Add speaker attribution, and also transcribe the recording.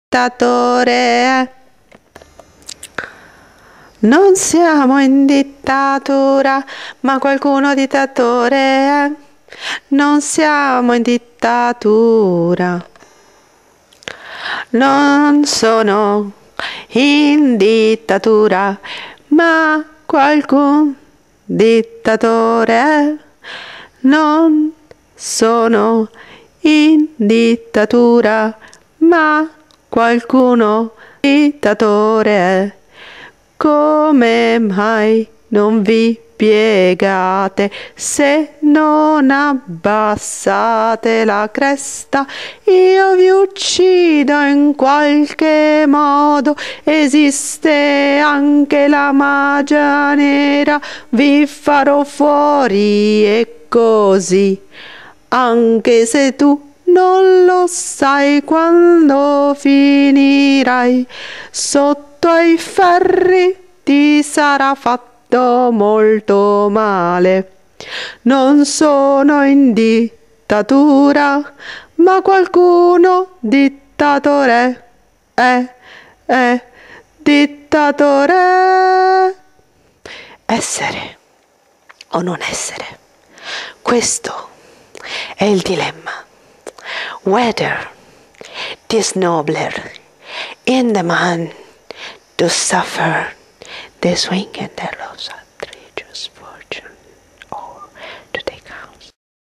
Speaker 1: dittatore. Non siamo in dittatura, ma qualcuno dittatore è. Non siamo in dittatura. Non sono in dittatura, ma qualcun dittatore è. Non sono in dittatura, ma qualcuno dittatore è. Come mai non vi piegate se non abbassate la cresta? Io vi uccido in qualche modo, esiste anche la magia nera, vi farò fuori e così, anche se tu non lo sai quando finirai sotto ai ferri, ti sarà fatto molto male. Non sono in dittatura, ma qualcuno dittatore è dittatore. Essere o non essere, questo è il dilemma. Whether this nobler in the man to suffer the swing and the